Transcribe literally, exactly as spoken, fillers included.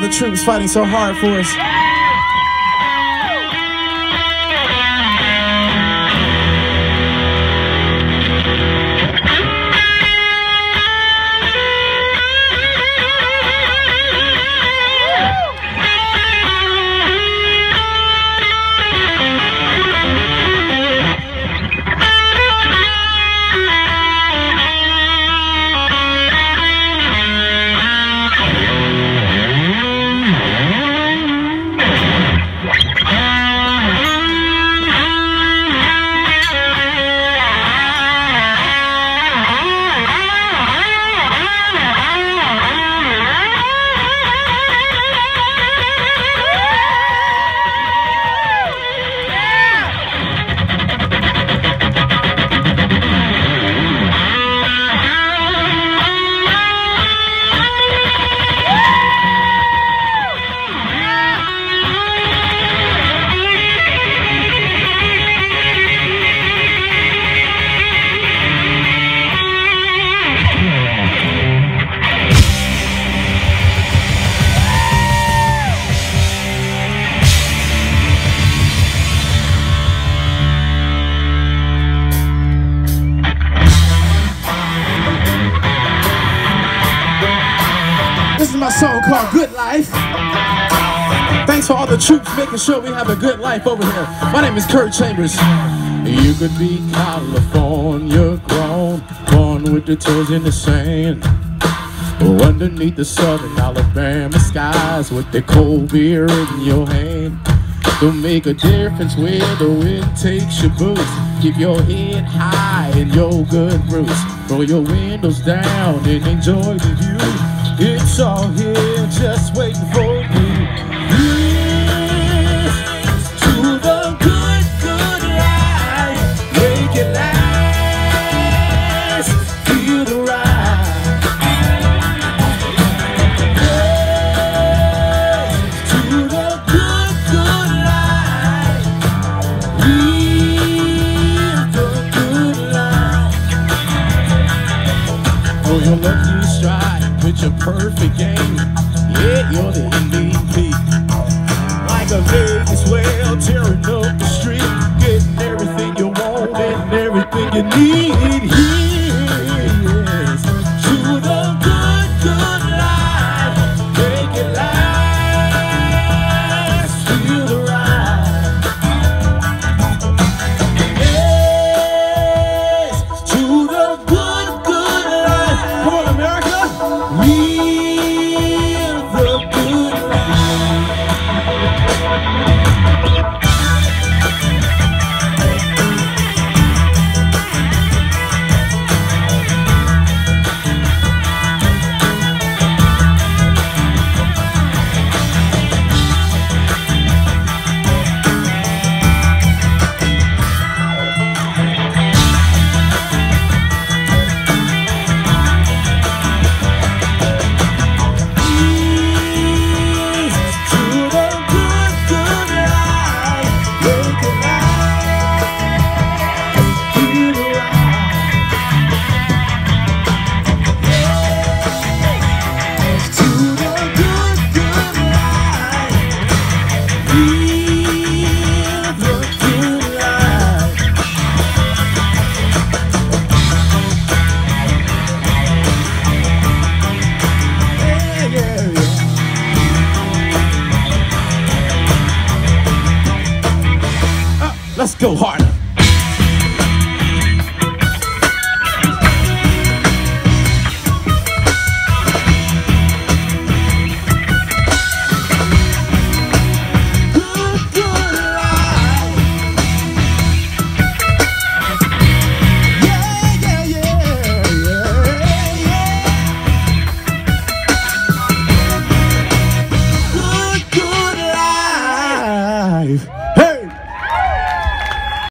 the troops fighting so hard for us. This is my song called Good Life. Thanks for all the troops making sure we have a good life over here. My name is Curt Chambers. You could be California grown, born with the toes in the sand, or underneath the southern Alabama skies with the cold beer in your hand. Don't make a difference where the wind takes your boots. Keep your head high and your good roots. Roll your windows down and enjoy the view. It's all here just waiting for you. Here's to the good, good life. Make it last. Feel the ride. Here's to the good, good life. Live the good life. Oh, your lucky stride with your perfect game. Yeah, you're the M V P. Like a Vegas whale tearing up the street, getting everything you want and everything you need. Here's to the good, good life. Make it last. Feel the ride. Yes, to the good, good life. Come on, America. Live the good life. Let's go hard.